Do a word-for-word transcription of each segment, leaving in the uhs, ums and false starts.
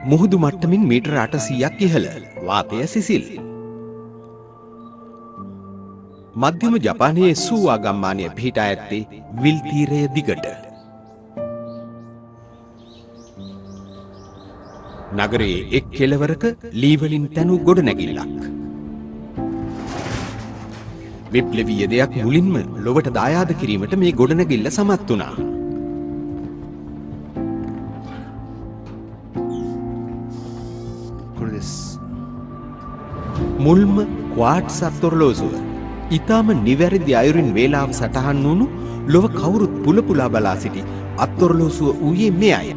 මුහුදු මට්ටමින් මීටර අටසීයක් ඉහළ. වාතය සිසිල්. මධ්‍යම ජපානයේ සූවා ගම්මානය පිහිටා ඇත්තේ විල් තීරය දිගට. නගරයේ එක් කෙළවරක ලී වලින් තැනූ ගොඩනැගිල්ලක්. විප්ලවීය දෙයක් මුලින්ම ලොවට දායාද කිරීමට මේ ගොඩනැගිල්ල සමත් වුණා. මුල්ම ක්වාට්ස් අත්ඔරලෝසුව ඊටම නිවැරදි අයුරින් වේලාව සටහන් වුණු ලොව කවුරුත් පුල පුලා බලා සිටි අත්ඔරලෝසුව ඌයේ මෙයයි.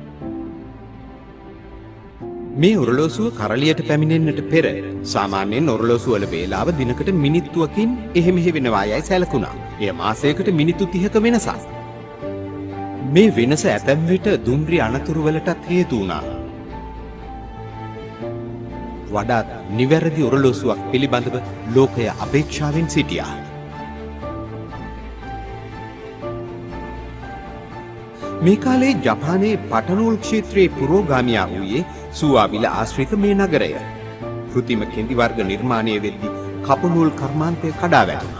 මේ ඔරලෝසුව කරලියට පැමිණෙන්නට පෙර සාමාන්‍යයෙන් ඔරලෝසුව වල වේලාව දිනකට මිනිත්තුවකින් එහෙ මෙහෙ වෙනවා යයි සැලකුණා. එය මාසයකට මිනිත්තු තිහක වෙනසක්. මේ වෙනස ඇතැම් විට දුම්රිය අනතුරු වලටත් හේතු වුණා. වඩාත් නිවැරදි ඔරලෝසුවක් පිළිබඳව ලෝකය අපේක්ෂාවෙන් සිටියා. මේ කාලේ ජපානයේ පටනූල් ක්ෂේත්‍රයේ පුරෝගාමියා වූයේ සුවාවිල ආශ්‍රිත මේ නගරය. කෘතිම කෙඳි වර්ග නිර්මාණය වෙද්දී කපුනූල් කර්මාන්තය කඩා වැටුණා.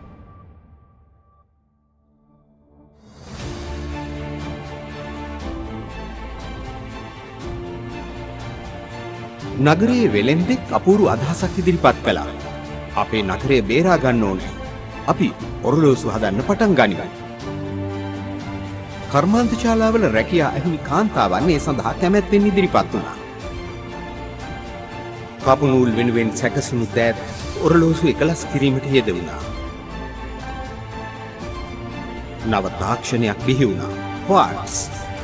නගරයේ වෙළෙන්දෙක් අපූරු අදහසක් ඉදිරිපත් කළා. අපේ නගරය බේරා ගන්න ඕනේ. අපි ඔරලෝසු හදන්න පටන් ගනිමු. කර්මාන්ත ශාලාවල රැකියා ඇහිමි කාන්තාවන් ඒ සඳහා කැමැත්තෙන් ඉදිරිපත් වුණා. කපුනූල් වෙනුවෙන් සැකසුණු දෑත් ඔරලෝසු එකලස් කිරීමට යෙදුණා. නව තාක්ෂණයක් බිහි වුණා. ක්වාට්ස්.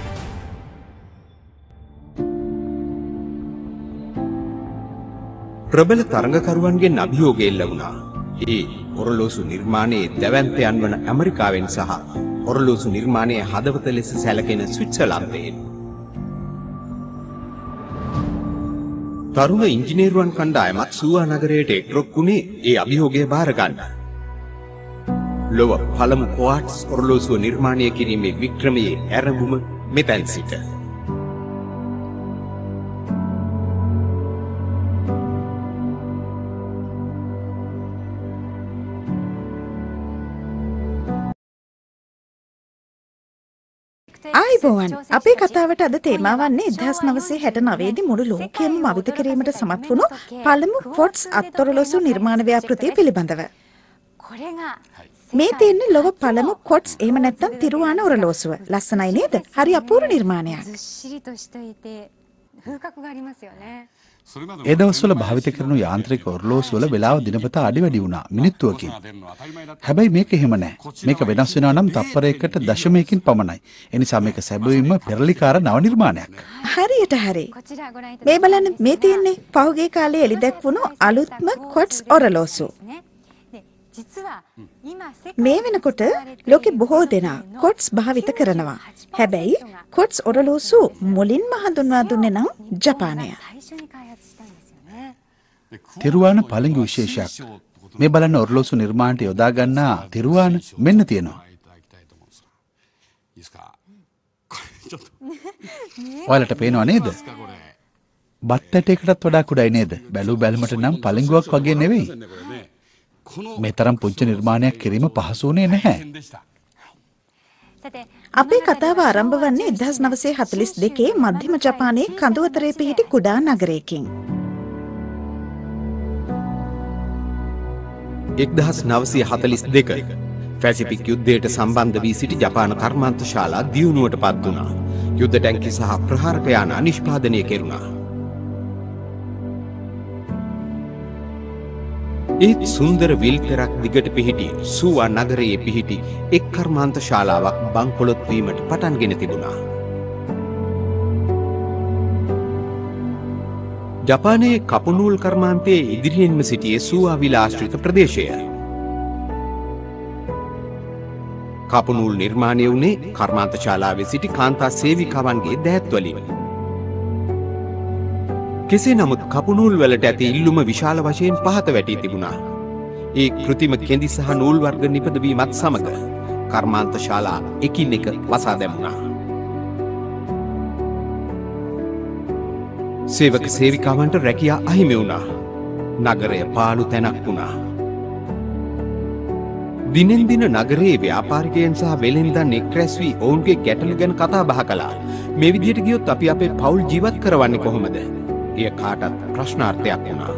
ප්‍රබල තරඟකරුවන්ගෙන් අභියෝග එල්ල වුණා. ඒ ඔරලෝසු නිර්මාණයේ දැවැන්තයන් වන ඇමරිකාවෙන් සහ ඔරලෝසු නිර්මාණයේ හදවත ලෙස සැලකෙන ස්විට්සර්ලන්තයෙන්. තරුණ ඉංජිනේරුවන් කණ්ඩායමක් සූවා නගරයට එක්රොක් වුණේ ඒ අභියෝගය බාර ගන්න. ලොව පළමු ක්වාට්ස් ඔරලෝසුව නිර්මාණය කිරීමේ වික්‍රමයේ ආරම්භම මෙතැන් සිට. ආයිබෝවන් අපේ කතාවට අද තේමාවන්නේ එක්දහස් නවසිය හැට නවය දී මුළු ලෝකයම මවිත කිරීමට සමත් වුණු පළමු ක්වාට්ස් අත්ඔරලෝසු නිර්මාණ ව්‍යාපෘතිය පිළිබඳව. මේ තියෙන්නේ ලොව පළමු ක්වාට්ස් එහෙම නැත්නම් තිරුවාන ඔරලෝසුව. ලස්සනයි නේද? හරි අපූර්ව නිර්මාණයක්. ඒ දවස්වල භාවිත කරන යාන්ත්‍රික ඔරලෝසු වල වෙලාව දිනපතා අඩි වැඩි වුණා මිනිත්තුවකින්. හැබැයි මේක එහෙම නැහැ. මේක වෙනස් වෙනවා නම් තප්පරයකට දශමයකින් පමණයි. ඒ නිසා මේක සැබවින්ම පෙරලිකාර නව නිර්මාණයක්. හරියට හරි. මේ බලන්න මේ තියෙන්නේ පහුගිය කාලේ එළි දැක්වුණු අලුත්ම ක්වාට්ස් ඔරලෝසු. මේ වෙනකොට ලෝකෙ බොහෝ දෙනා ක්වාට්ස් භාවිත කරනවා. හැබැයි ක්වාට්ස් ඔරලෝසු මුලින්ම හඳුන්වා දුන්නේ නම් ජපානය. තිරුවාන පළඟු විශේෂයක්. මේ බලන්න ඔරලෝසු නිර්මාණයට යොදා ගන්නා තිරුවාන මෙන්න තියෙනවා. ඔයාලට පේනව නේද? බත් ඇටයකටත් වඩා කුඩායි නේද? බැලු බැලමට නම් පළඟුවක් වගේ නෙවෙයි. මේ තරම් පුංචි නිර්මාණයක් කිරීම පහසු වුණේ නැහැ. අපේ කතාව ආරම්භ වන්නේ එක්දහස් නවසිය හතළිස් දෙකේ මධ්‍යම ජපානයේ කඳුවතරේ පිහිටි කුඩා නගරයකින්. එක්දහස් නවසිය හතළිස් දෙක පැසිෆික් යුද්ධයට සම්බන්ධ වී සිටි ජපාන කර්මාන්ත ශාලා දියුණුවට පත් වුණා. යුද්ධ ටැංකි සහ ප්‍රහාරක යාන නිෂ්පාදනය කෙරුණා. ඒත් සුන්දර විල් පෙරක් දිගට පිහිටි සූවා නගරයේ පිහිටි එක් කර්මාන්ත ශාලාවක් බංකොලොත් වීමට පටන් ගෙන තිබුණා. ජපානයේ කපුනූල් කර්මාන්තයේ ඉදිරියෙන්ම සිටියේ සූවා විල ආශ්‍රිත ප්‍රදේශය. කපුනූල් නිර්මාණය වුණේ කර්මාන්ත ශාලාවේ සිටි කාන්තා සේවිකාවන්ගේ දෑත් වලින්. කෙසේ නමුත් කපුනූල් වලට ඇති ඉල්ලුම විශාල වශයෙන් පහත වැටී තිබුණා. ඒ කෘතිම කෙඳි සහ නූල් වර්ග නිපදවීමත් සමග කර්මාන්ත ශාලා එකින් එක වසා දැමුණා. සේවක සේවිකාවන්ට රැකියා අහිමි වුණා. නගරය පාළු තැනක් වුණා. දිනෙන් දින නගරයේ ව්‍යාපාරිකයන් සහ වෙළෙන්දන් එක් රැස් වී ඔවුන්ගේ ගැටලු ගැන කතා බහ කළා. මේ විදිහට ගියොත් අපි අපේ පවුල් ජීවත් කරවන්නේ කොහොමද? එය කාටත් ප්‍රශ්නාර්ථයක් වුණා.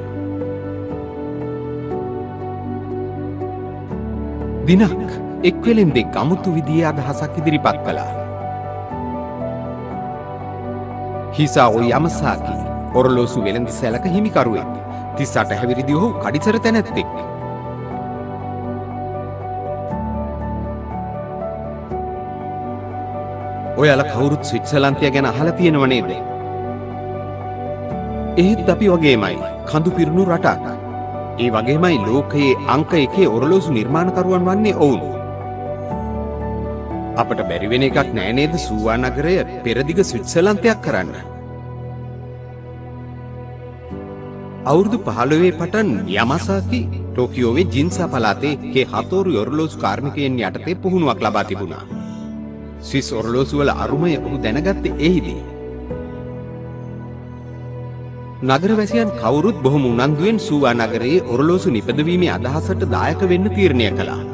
දිනක් එක් වෙළෙන්දෙක් අමුතු විදිහේ අදහසක් ඉදිරිපත් කළා. හිසාෝ යමසාකි ඔරලෝසු වෙළඳ සැලක හිමිකරුවෙක්. තිස් අට හැවිරිදි ඔහු කඩිසර තැනැත්තෙක්. ඔයාලා කවුරුත් ස්විට්සර්ලන්තය ගැන අහලා තියෙනව නේද? එහෙත් අපි වගේමයි කඳු පිරුණු රටක්. ඒ වගේමයි ලෝකයේ අංක එකේ ඔරලෝසු නිර්මාණකරුවන් වන්නේ ඔවුන්. අපට බැරි වෙන එකක් නෑ නේද සූවා නගරය පෙරදිග ස්විට්සර්ලන්තයක් කරන්න? අවුරුදු පහළොවේ පටන් යමසාකි ටෝකියෝවේ ජින්සා පළාතේ කේ හතෝරු ඔරලෝසු කාර්මිකයන් යටතේ පුහුණුවක් ලබා තිබුණා. ස්විස් ඔරලෝසු වල අරුමය ඔහු දැනගත්තේ එහිදී. නගරවැසියන් කවුරුත් බොහොම උනන්දුවෙන් සූවා නගරයේ ඔරලෝසු නිපදවීමේ අදහසට දායක වෙන්න තීරණය කළා.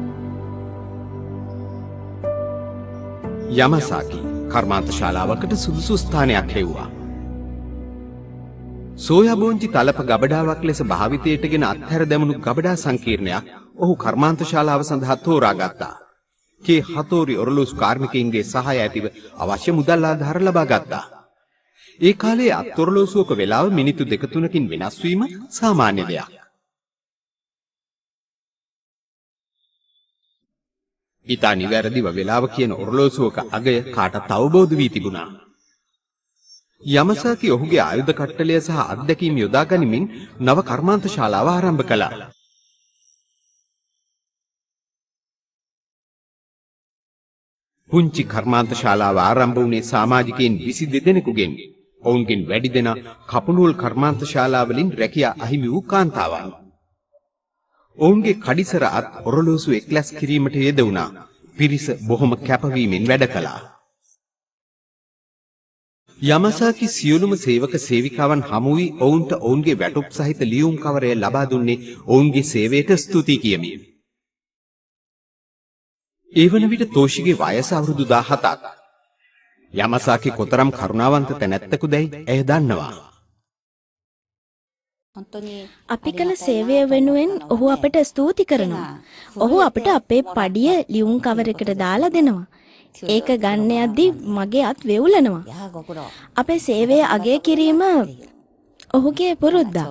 යමසාකි කර්මාන්ත ශාලාවකට සුදුසු ස්ථානයක් ලැබුවා. සෝයා බෝංචි තලප ගබඩාවක් ලෙස භාවිතයටගෙන අත්හැර දැමුණු ගබඩා සංකීර්ණයක් ඔහු කර්මාන්ත ශාලාව සඳහා තෝරාගත්තා. කේ හතෝරි ඔරලෝසු කාර්මිකයින්ගේ සහාය ඇතිව අවශ්‍ය මුදල් ආධාර ලබා ගත්තා. ඒ කාලේ අත්ඔරලෝසුවක වෙලාව මිනිත්තු දෙක තුනකින් වෙනස් වීම සාමාන්‍ය දෙයක්. ඊතා නිවැරදිව වෙලාව කියන ඔරලෝසුවක අගය කාටත් අවබෝධ වී තිබුණා. යමසාකි ඔහුගේ ආයුධ කට්ටලය සහ අත්දැකීම් යොදා ගනිමින් නව කර්මාන්ත ශාලාව ආරම්භ කළා. පුංචි කර්මාන්ත ශාලාව ආරම්භ වුණේ සමාජිකයින් විසි දෙදෙනෙකුගෙන්. ඔවුන්ගෙන් වැඩි දෙනා කපුණුල් කර්මාන්ත ශාලාවලින් රැකියා අහිමි වූ කාන්තාවන්. ඔවුන්ගේ කඩිසර අත් ඔරලෝසු එක්ලැස් කිරීමට යෙදුණා. පිරිස බොහොම කැපවීමෙන් වැඩ කළා. යමසාකි සියලුම සේවක සේවිකාවන් හමු වී ඔවුන්ට ඔවුන්ගේ වැටුප් සහිත ලියුම් කවරය ලබා දුන්නේ ඔවුන්ගේ සේවයට ස්තුති කියමින්. ඒ වන විට තෝෂිගේ වයස අවුරුදු දාහතක්. යමසාකි කොතරම් කරුණාවන්ත තැනැත්තෙකුදැයි ඇය දන්නවා. අපි කළ සේවය වෙනුවෙන් ඔහු අපට ස්තුති කරනවා. ඔහු අපට අපේ පඩිය ලියුම් කවරයකට දාලා දෙනවා. ඒක ගන්න යද්දී මගේ අත් වෙවුලනවා. අපේ සේවය අගය කිරීම ඔහුගේ පුරුද්දක්.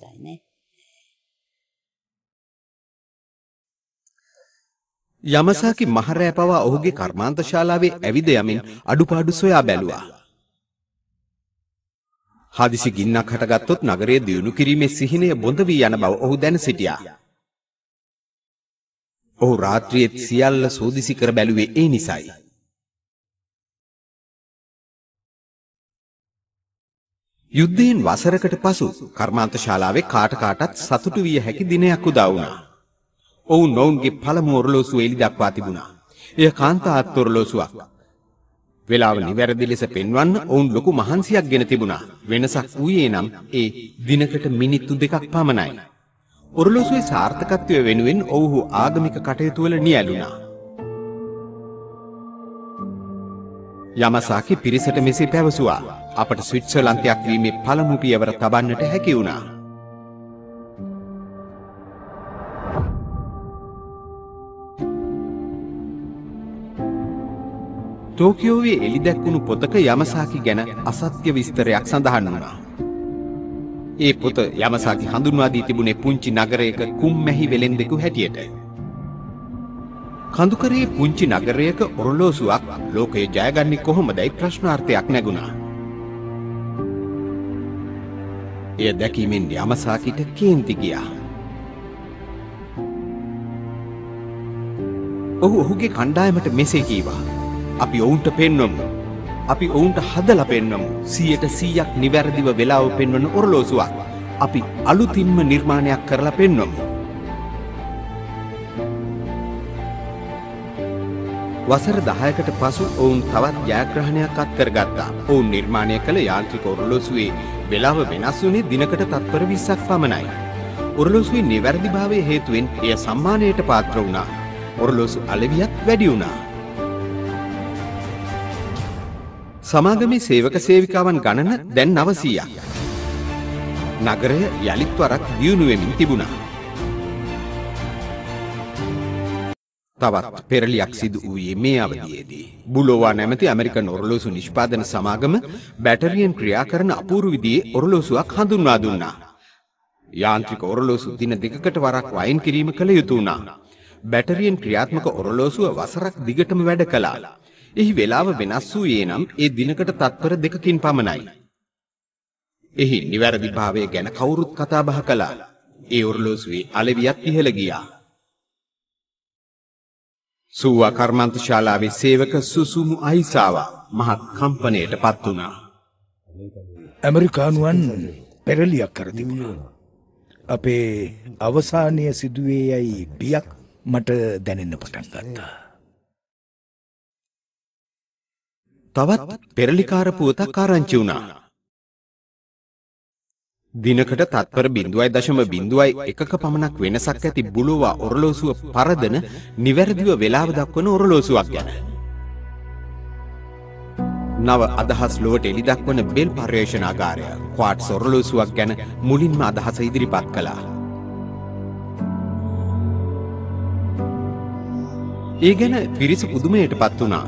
යමසාකි මහරෑ පවා ඔහුගේ කර්මාන්ත ශාලාවේ ඇවිද යමින් අඩුපාඩු සොයා බැලුවා. හදිසි ගින්නක් හටගත්තොත් නගරයේ දියුණු කිරීමේ සිහිනය බොඳ වී යන බව ඔහු දැන සිටියා. ඔහු රාත්‍රියේ සියල්ල සෝදිසි කර බැලුවේ ඒ නිසයි. යුද්ධයෙන් වසරකට පසු කර්මාන්ත ශාලාවේ කාට කාටත් සතුටු විය හැකි දිනයක් උදා වුණා. ඔවුන් ඔවුන්ගේ පළමු ඔරලෝසුව එලි දක්වා තිබුණා. එය කාන්තා අත් ඔරලෝසුවක්. වෙලාව නිවැරදි ලෙස පෙන්වන්න ඔවුන් ලොකු මහන්සියක් ගෙන තිබුණා. වෙනසක් වූයේ නම් ඒ දිනකට මිනිත්තු දෙකක් පමණයි. ඔරලෝසුවේ සාර්ථකත්වය වෙනුවෙන් ඔවුහු ආගමික කටයුතු වල නියැලුණා. යමසාකි පිරිසට මෙසේ පැවසුවා. අපට ස්විට්සර්ලන්තයක් වීමේ පළමු පියවර තබන්නට හැකි වුණා. ටෝකියෝවේ එලි දැක්වුණු පොතක යමසාකි ගැන අසත්‍ය විස්තරයක් සඳහන් වුණා. ඒ පොත යමසාකි හඳුන්වා දී තිබුණේ පුංචි නගරයක කුම්මැහි වෙළෙන්දෙකු හැටියට. කඳුකරයේ පුංචි නගරයක ඔරලෝසුවක් ලෝකයේ ජයගන්නේ කොහොමදයි ප්‍රශ්නාර්ථයක් නැගුණා. එය දැකීමෙන් යමසාකිට කේන්ති ගියා. ඔහු ඔහුගේ කණ්ඩායමට මෙසේ කීවා. අපි ඔවුන්ට පෙන්වමු. අපි ඔවුන්ට හදලා පෙන්වමු. සියයට සීයක් නිවැරදිව වෙලාව පෙන්වන ඔරලෝසුවක්. අපි අලුතින්ම නිර්මාණයක් කරලා පෙන්වමු. වසර දහයකට පසු ඔවුන් තවත් ජයග්‍රහණයක් අත් කරගත්තා. ඔවුන් නිර්මාණය කළ යාන්ත්‍රික ඔරලෝසුවේ වෙලාව වෙනස් වුණේ දිනකට තත්පර විස්සක් පමණයි. ඔරලෝසුවේ නිවැරදිභාවයේ හේතුවෙන් එය සම්මානයට පාත්‍ර වුණා. ඔරලෝසු අලෙවියත් වැඩි වුණා. සමාගමේ සේවක සේවිකාවන් ගණන දැන් නවසීයක්. නගරය යලිත් වරක් දියුණු වෙමින් තිබුණා. තවත් පෙරලියක් සිදු වූයේ මේ අවධියේදී. බුලෝවා නැමැති ඇමරිකන් ඔරලෝසු නිෂ්පාදන සමාගම බැටරියෙන් ක්‍රියා කරන අපූර්ව විදිහේ ඔරලෝසුවක් හඳුන්වා දුන්නා. යාන්ත්‍රික ඔරලෝසු දින දෙකකට වරක් වයින් කිරීම කළ යුතු වුණා. බැටරියෙන් ක්‍රියාත්මක ඔරලෝසුව වසරක් දිගටම වැඩ කළා. එහි වේලාව වෙනස් වූයේ නම් ඒ දිනකට තත්පර දෙකකින් පමණයි. එහි නිවැරදිභාවය ගැන කවුරුත් කතා බහ කළා. ඒ ඔරලෝසුවේ අලෙවියත් ඉහළ ගියා. සුවා කර්මාන්තශාලාවේ සේවක සුසුමු අයිසාවා මහත් කම්පනයට පත් වුණා. ඇමරිකානුවන් පෙරලියක් කර තිබුණා. අපේ අවසානීය සිදුවේ යයි බියක් මට දැනෙන්න පටන් ගත්තා. තවත් පෙරලිකාර පුවතක් ආරංචි වුණා. දිනකට තත්පර බිඳුවයි දශම බිඳුවයි එකක පමණක් වෙනසක් ඇති බුලෝවා ඔරලෝසුව පරදන නිවැරදිව වේලාව දක්වන ඔරලෝසුවක් ගැන. නව අදහස් ලොවට එළි දක්වන බෙල් පර්යේෂණාගාරය ක්වාට්ස් ඔරලෝසුවක් ගැන මුලින්ම අදහස ඉදිරිපත් කළා. ඒ ගැන පිරිස පුදුමයට පත් වුණා.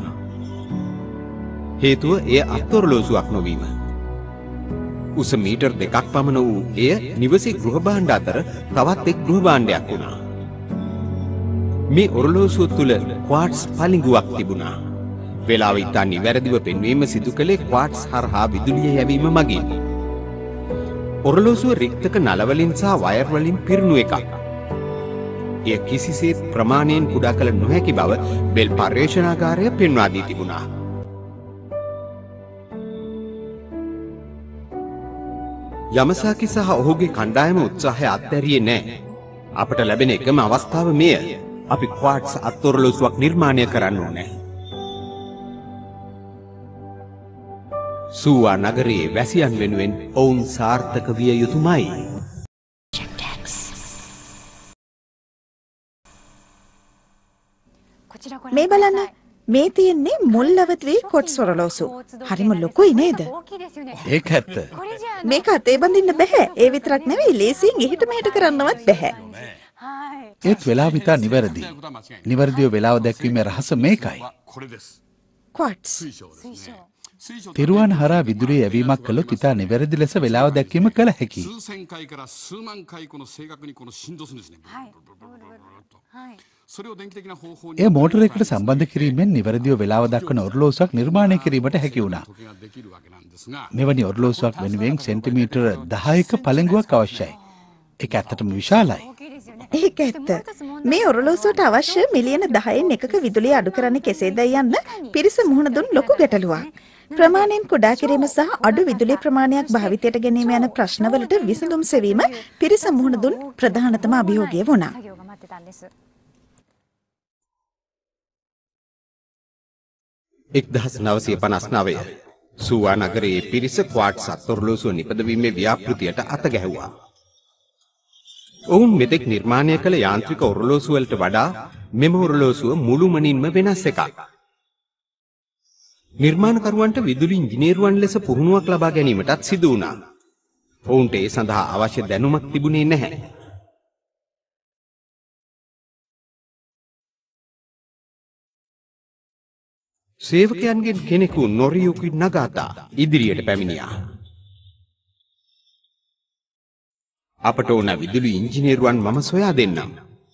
හේතුව එය අත්ඔරලෝසුවක් නොවීම. උස මීටර් දෙකක් පමණ වූ එය නිවසේ ගෘහ භාණ්ඩ අතර තවත් එක් ගෘහ භාණ්ඩයක් වුණා. මේ ඔරලෝසුව තුල ක්වාට්ස් පලිඟුවක් තිබුණා. වේලාව ඉතා නිවැරදිව පෙන්වීම සිදු කළේ ක්වාට්ස් හරහා විදුලිය යැවීම මගින්. ඔරලෝසුව රික්තක නලවලින් සහ වයර් වලින් පිරුණු එකක්. එය කිසිසේත් ප්‍රමාණයෙන් කුඩා කළ නොහැකි බව බෙල් පර්යේෂණාගාරය පෙන්වා දී තිබුණා. යමසාකි සහ ඔහුගේ කණ්ඩායම උත්සාහය අත්හැරියේ නැහැ. අපට ලැබෙන එකම අවස්ථාව මෙය. අපි ක්වාට්ස් අත්ඔරලෝසුවක් නිර්මාණය කරන්න ඕනේ. සුවා නගරයේ වැසියන් වෙනුවෙන් ඔවුන් සාර්ථක විය යුතුමයි. මේ බලන්න මේ තියෙන්නේ මුල් අවතිවේ කොට්ස් ඔරලෝසු. හරිම ලොකුයි නේද? ඒක ඇත්ත. මේක අතේ බඳින්න බෑ. ඒ විතරක් නෙවෙයි ලේසියෙන් එහෙට මෙහෙට කරන්නවත් බෑ. ඒත් වෙලාව ඉතා නිවැරදි. නිවැරදිව වෙලාව දැක්වීමේ රහස මේකයි. ක්වාට්ස් තිරුවන් හරහා විදුලිය යැවීමක් කළොත් ඉතා නිවැරදි ලෙස වෙලාව දැක්වීම කළ හැකියි. එය මෝටරයකට සම්බන්ධ කිරීමෙන් නිවැරදිව වෙලාව දක්වන ඔරලෝසුවක් නිර්මාණය කිරීමට හැකි වුණා. මෙවැනි ඔරලෝසුවක් වෙනුවෙන් සෙන්ටිමීටර දහයක පළඟුවක් අවශ්‍යයි. ඒක ඇත්තටම විශාලයි. ඒක ඇත්ත. මේ ඔරලෝසුවට අවශ්‍ය මිලියන දහයෙන් එකක විදුලිය අඩු කරන්නේ කෙසේදයි යන්න පිරිස මුහුණ දුන් ලොකු ගැටලුවක්. ප්‍රමාණයෙන් කුඩා කිරීම සහ අඩු විදුලි ප්‍රමාණයක් භාවිතයට ගැනීම යන ප්‍රශ්නවලට විසඳුම් සෙවීම පිරිස මුහුණ දුන් ප්‍රධානතම අභියෝගය වුණා. එක්දහස් නවසිය පනස් නවය සුවා නගරයේ පිරිස ක්වාට්ස් අත්ඔරලෝසුව නිපදවීමේ ව්‍යාපෘතියට අත ගැහුවා. ඔවුන් මෙතෙක් නිර්මාණය කළ යාන්ත්‍රික ඔරලෝසුව වලට වඩා මෙම ඔරලෝසුව මුළුමනින්ම වෙනස් එකක්. නිර්මාණකරුවන්ට විදුලි ඉංජිනේරුවන් ලෙස පුහුණුවක් ලබා ගැනීමටත් සිදු වුණා. ඔවුන්ට ඒ සඳහා අවශ්‍ය දැනුමක් තිබුණේ නැහැ. සේවකයන්ගෙන් කෙනෙකු නොරියුකි නගාතා ඉදිරියට පැමිණියා. අපට ඕන විදුලි ඉංජිනේරුවන් මම සොයා දෙන්නම්.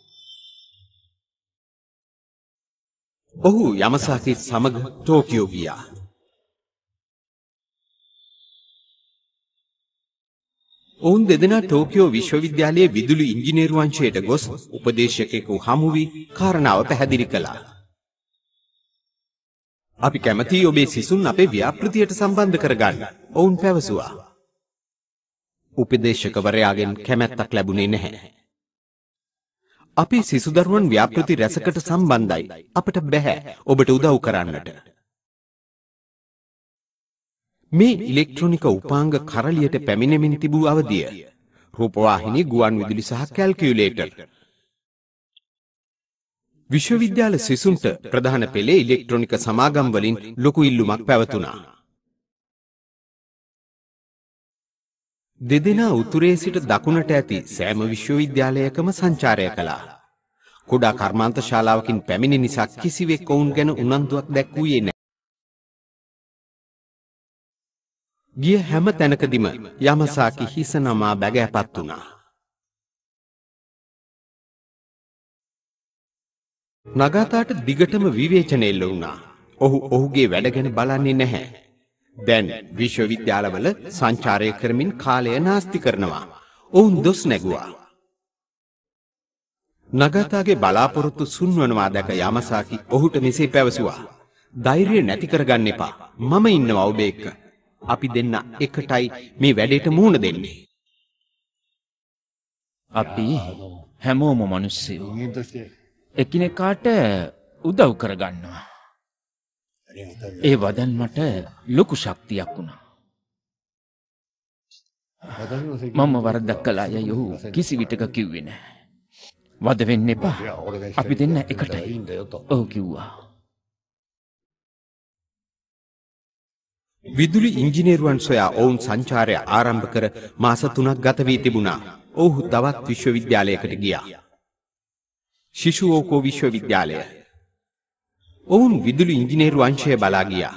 ඔහු යමසාකි සමග ටෝකියෝ ගියා. ඔවුන් දෙදෙනා ටෝකියෝ විශ්වවිද්‍යාලයේ විදුලි ඉංජිනේරු අංශයට ගොස් උපදේශකයෙකු හමු වී කාරණාව පැහැදිලි කළා. අපි කැමතියි ඔබේ සිසුන් අපේ ව්‍යාපෘතියට සම්බන්ධ කරගන්න. ඔවුන් පැවසුවා. උපදේශකවරයාගෙන් කැමැත්තක් ලැබුණේ නැහැ. අපේ සිසු දරුවන් ව්‍යාපෘති රැසකට සම්බන්ධයි. අපට බැහැ ඔබට උදව් කරන්නට. මේ ඉලෙක්ට්‍රොනික උපාංග කරලියට පැමිණෙමින් තිබූ අවධිය රූපවාහිනී ගුවන් විදුලි සහ කැල්කියුලේටර් විශ්වවිද්‍යාල සිසුන්ට ප්‍රධාන පෙළේ ඉලෙක්ට්‍රොනික සමාගම් වලින් ලොකු ඉල්ලුමක් පැවතුණා. දෙදෙනා උතුරේ සිට දකුණට ඇති සෑම විශ්වවිද්‍යාලයකම සංචාරය කළා. කුඩා කර්මාන්ත ශාලාවකින් පැමිණි නිසා කිසිවෙක් ඔවුන් ගැන උනන්දුවක් දැක්වුවේ නැහැ. ගිය හැම තැනකදීම යමසාකි හිස නමා බැගෑපත් වුණා. නගාතාට දිගටම විවේචන එල්ල වුණා. ඔහු ඔහුගේ වැඩ ගැන බලන්නේ නැහැ. දැන් විශ්වවිද්‍යාලවල සංචාරය කරමින් කාලය නාස්ති කරනවා. ඔවුන් දොස් නැගුවා. නගාතාගේ බලාපොරොත්තු සුන්වනවා දැක යමසාකි ඔහුට මෙසේ පැවසුවා. ධෛර්යය නැති කරගන්න එපා. මම ඉන්නවා ඔබ එක්ක. අපි දෙන්න එකටයි මේ වැඩේට මුහුණ දෙන්නේ. අපි හැමෝම මිනිස්සුයෝ. එකිනෙකාට උදව් කරගන්නවා. ඒ වදන් මට ලොකු ශක්තියක් වුණා. මම වරදක් කළා යයි ඔහු කිසි විටක කිව්වේ නැහැ. වද වෙන්න එපා. අපි දෙන්න එකටයි. ඔහු කිව්වා. විදුලි ඉංජිනේරුවන් සොයා ඔවුන් සංචාරය ආරම්භ කර මාස තුනක් ගත වී තිබුණා. ඔහු තවත් විශ්වවිද්‍යාලයකට ගියා. ශිෂුවෝකෝ විශ්වවිද්‍යාලය. ඔවුන් විදුලි ඉංජිනේරු අංශය බලා ගියා.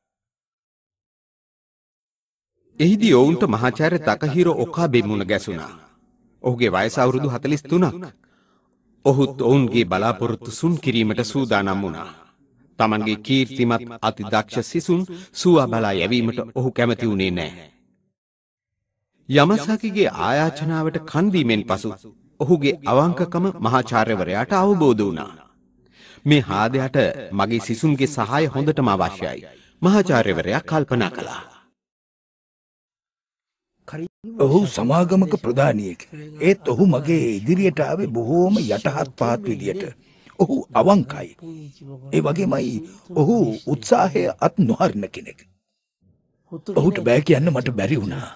එහිදී ඔවුන්ට මහාචාර්ය තකහිරෝ ඔකාබේ මුණ ගැසුණා. ඔහුගේ වයස අවුරුදු හතළිස් තුනක්. ඔහුත් ඔවුන්ගේ බලාපොරොත්තු සුන් කිරීමට සූදානම් වුණා. තමන්ගේ කීර්තිමත් අතිදක්ෂ සිසුන් සුවා බලා යැවීමට ඔහු කැමති වුණේ නැහැ. යමසාකිගේ ආයාචනාවට කන් දීමෙන් පසු ඔහුගේ අවංකකම මහාචාර්යවරයාට අවබෝධ වුණා. මේ හාදයට මගේ සිසුන්ගේ සහාය හොඳටම අවශ්‍යයි. මහාචාර්යවරයා කල්පනා කළා. ඔහු සමාගමක ප්‍රධානියෙක්. ඒත් ඔහු මගේ ඉදිරියට ආවේ බොහෝම යටහත් පහත් විදියට. ඔහු අවංකයි. ඒ වගේමයි ඔහු උත්සාහය අත් නොහරින කෙනෙක්. ඔහුට බෑ කියන්න මට බැරි වුණා.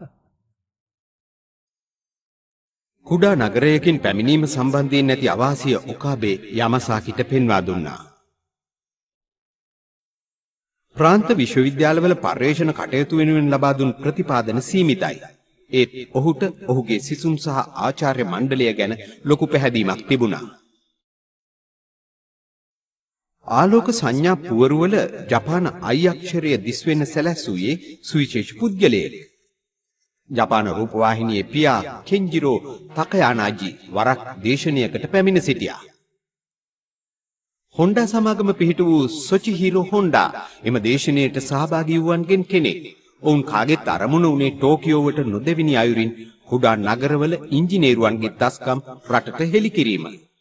කුඩා නගරයකින් පැමිණීම සම්බන්ධයෙන් නැති අවාසිය ඔකාබේ යමසාකිට පෙන්වා දුන්නා. ප්‍රාන්ත විශ්වවිද්‍යාලවල පර්යේෂණ කටයුතු වෙනුවෙන් ලබා දුන් ප්‍රතිපාදන සීමිතයි. ඒත් ඔහුට ඔහුගේ සිසුන් සහ ආචාර්ය මණ්ඩලය ගැන ලොකු පැහැදීමක් තිබුණා. ආලෝක සංඥා පුවරුවල ජපාන අයි අක්ෂරය දිස්වෙන්න සැලැස්සුවේ සුවිශේෂ පුද්ගලයෙක්. ජපාන රූපවාහිනියේ පියා කෙන්ජිරෝ තකයානාජි වරක් දේශනයකට පැමිණ සිටියා. හොන්ඩා සමාගම පිහිට වූ සොචිහිරෝ හොන්ඩා එම දේශනයට සහභාගී වූවන්ගෙන් කෙනෙක්. ඔවුන් කාගෙත් අරමුණ වුණේ ටෝකියෝවට නොදෙවිනි අයුරින් කුඩා නගරවල ඉංජිනේරුවන්ගේ දස්කම් රටට හෙළි කිරීම.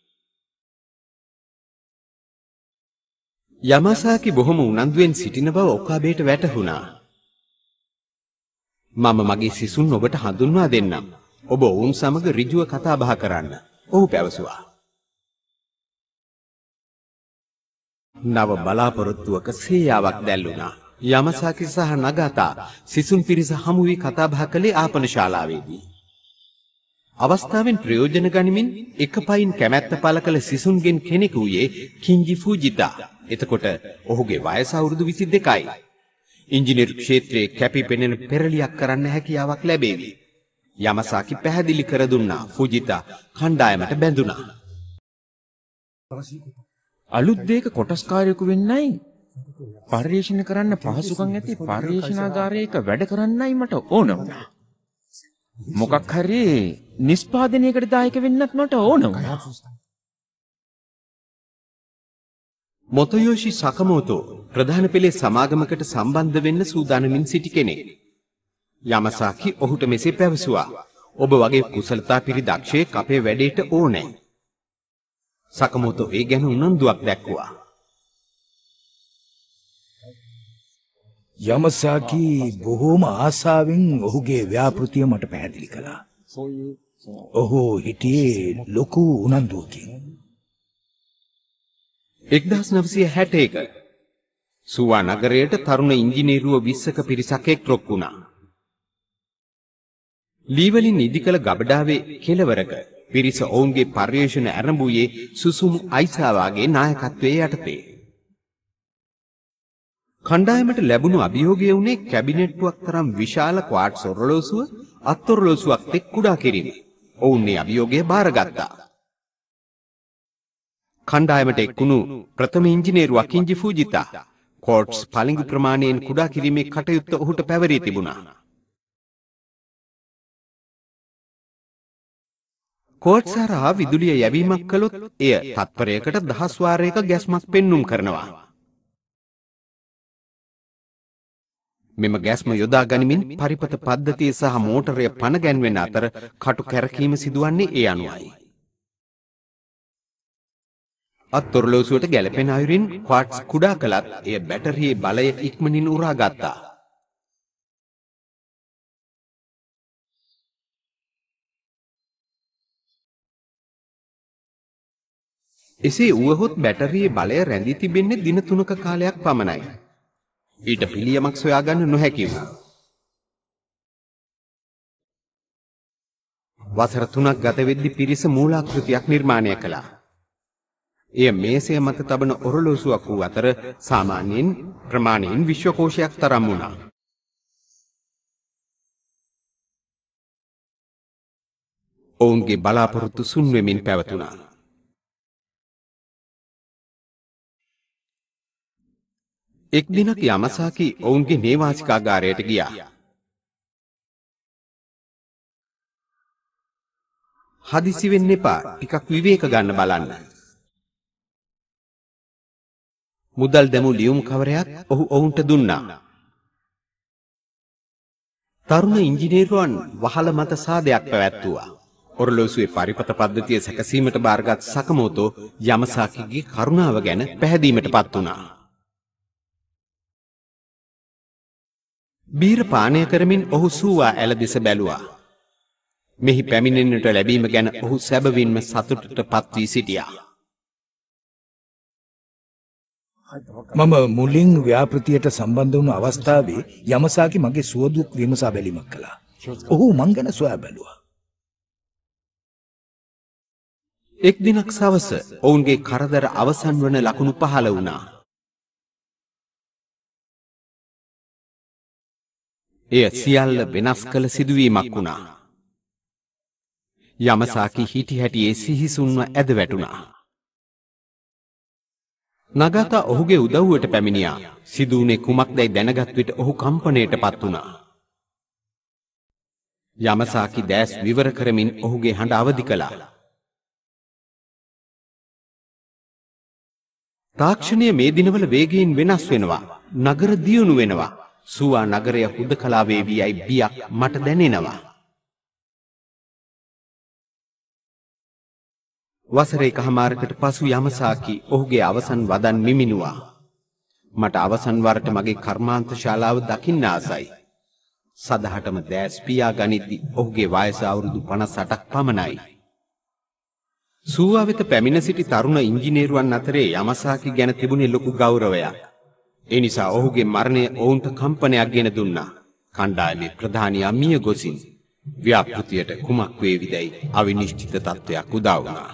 යමසාකි බොහොම උනන්දුවෙන් සිටින බව ඔකාබේට වැටහුණා. මම මගේ සිසුන් ඔබට හඳුන්වා දෙන්නම්. ඔබ ඔවුන් සමග ඍජුව කතා බහ කරන්න. ඔහු පැවසුවා. නව බලාපොරොත්තුවක සේයාවක් දැල්ලුණා. යමසාකි සහ නගාතා සිසුන් පිරිස හමු වී කතා බහ කළේ ආපන ශාලාවේදී. අවස්ථාවෙන් ප්‍රයෝජන ගනිමින් එක පයින් කැමැත්ත පළ කළ සිසුන්ගෙන් කෙනෙකු වූයේ කින්ජි ෆූජිතා. එතකොට ඔහුගේ වයස අවුරුදු විසි දෙකයි. ඉංජිනේරු ක්ෂේත්‍රයේ කැපී පෙනෙන පෙරලියක් කරන්න හැකියාවක් ලැබේවි. යමසාකි පැහැදිලි කර දුන්නා. ෆූජිතා කණ්ඩායමට බැඳුණා. අලුත් දෙයක කොටස්කාරයෙකු වෙන්නයි පර්යේෂණ කරන්න පහසුකම් ඇති පර්යේෂණාගාරයක වැඩ කරන්නයි මට ඕන වුණා. මොකක් හරි නිෂ්පාදනයකට දායක වෙන්නත් මට ඕන වුණා. මොතොයෝෂි සකමෝතෝ ප්‍රධාන පෙළේ සමාගමකට සම්බන්ධ වෙන්න සූදානමින් සිටි කෙනෙක්. යමසාකි ඔහුට මෙසේ පැවසුවා. ඔබ වගේ කුසලතා පිරි දක්ෂයෙක් අපේ වැඩේට ඕනේ. සකමෝතෝ ඒ ගැන උනන්දුවක් දැක්වුවා. යමසාකි බොහෝම ආසාවෙන් ඔහුගේ ව්‍යාපෘතිය මට පැහැදිලි කළා. ඔහු හිටියේ ලොකු උනන්දුවකින්. එක්දහස් නවසිය හැට එක සුවා නගරයට තරුණ ඉංජිනේරුවෝ විස්සක පිරිසක් එක්රොක් වුණා. ලීවලින් ඉදි කළ ගබඩාවේ කෙළවරක පිරිස ඔවුන්ගේ පර්යේෂණ ආරම්භුවේ සුසුමු අයිසාවාගේ නායකත්වයේ යටතේ. කණ්ඩායමට ලැබුණු අභියෝගය වුණේ කැබිනට්ටුවක් තරම් විශාල ක්වාට්ස් ඔරලෝසුව අත්ඔරලෝසුවක් තෙක් කුඩා කිරීම. ඔවුන් මේ අභියෝගය බාරගත්තා. කණ්ඩායමට එක්වුණු ප්‍රථම ඉංජිනේරු අකින්ජි ෆූජිතා කෝට්ස් පළඟු ප්‍රමාණයෙන් කුඩා කිරීමේ කටයුත්ත ඔහුට පැවරී තිබුණා. කෝට්ස් හරහා විදුලිය යැවීමක් කළොත් එය තත්පරයකට දහස් වාරයක ගැස්මක් පෙන්눔 කරනවා. මෙම ගැස්ම යොදා ගනිමින් පරිපත පද්ධතිය සහ මෝටරය පණ ගැන්වෙන අතර කටු කැරකීම සිදුවන්නේ ඒ අනුවයි. අත්ඔරලෝසුවට ගැලපෙන අයුරින් ක්වාට්ස් කුඩා කළත් එය බැටරියේ බලය ඉක්මනින් උරා ගත්තා. එසේ වුවහොත් බැටරියේ බලය රැඳී තිබෙන්නේ දින තුනක කාලයක් පමණයි. ඊට පිළියමක් සොයාගන්න නොහැකි වුණා. වසර තුනක් ගත වෙද්දී පිරිස මූලාකෘතියක් නිර්මාණය කළා. එය මේසය මත තබන ඔරලෝසුවක් වූ අතර සාමාන්‍යයෙන් ප්‍රමාණයෙන් විශ්වකෝෂයක් තරම් වුණා. ඔවුන්ගේ බලාපොරොත්තු සුන් වෙමින් පැවතුණා. එක් දිනක් යමසාකි ඔවුන්ගේ නේවාසිකාගාරයට ගියා. හදිසි වෙන්න එපා, ටිකක් විවේක ගන්න බලන්න. මුදල් දැමූ ලියුම් කවරයක් ඔහු ඔවුන්ට දුන්නා. තරුණ ඉංජිනේරුවන් වහල මත සාදයක් පැවැත්වුවා. ඔරලෝසුවේ පරිපත පද්ධතිය සැකසීමට බාරගත් සකමෝතෝ යමසාකිගේ කරුණාව ගැන පැහැදීමටපත් වුණා. බීර පානය කරමින් ඔහු සූවා ඇල දෙස බැලුවා. මෙහි පැමිණෙන්නට ලැබීම ගැන ඔහු සැබවින්ම සතුටට පත් වී සිටියා. මම මුලින් ව්‍යාපෘතියට සම්බන්ධ වුණු අවස්ථාවේ යමසාකි මගේ සුවදුක් විමසා බැලීමක් කළා. ඔහු මං ගැන සොයා බැලුවා. එක් දිනක් සවස ඔවුන්ගේ කරදර අවසන් වන ලකුණු පහළ වුණා. එය සියල්ල වෙනස් කළ සිදුවීමක් වුණා. යමසාකි හිටි හැටියේ සිහිසුන්ව ඇද වැටුණා. නගතා ඔහුගේ උදව්වට පැමිණියා. සිදුවුනේ කුමක්දැයි දැනගත් විට ඔහු කම්පණයටපත් වුණා. යමසාකි දැස් විවර කරමින් ඔහුගේ හඬ අවදි කළා. තාක්ෂණය මේ දිනවල වේගයෙන් වෙනස් වෙනවා. නගර දියුණු වෙනවා. සුවා නගරය හුදකලා වේවි යයි බියක් මට දැනෙනවා. වසර එකහමාරකට පසු යමසාකි ඔහුගේ අවසන් වදන් මිමිනුවා. මට අවසන් වරට මගේ කර්මාන්ත ශාලාව දකින්න ආසයි. සදහටම දැස් පියා ගනිද්දි ඔහුගේ වයස අවුරුදු පනස් අටක් පමණයි. සුවා වෙත පැමිණ සිටි තරුණ ඉංජිනේරුවන් අතරේ යමසාකි ගැන තිබුණේ ලොකු ගෞරවයක්. ඒ නිසා ඔහුගේ මරණය ඔවුන්ට කම්පනයක් ගෙන දුන්නා. කණ්ඩායමේ ප්‍රධානියා මිය ගොසින් ව්‍යාපෘතියට කුමක් වේවිදයි අවිනිශ්චිත තත්ත්වයක් උදා වුණා.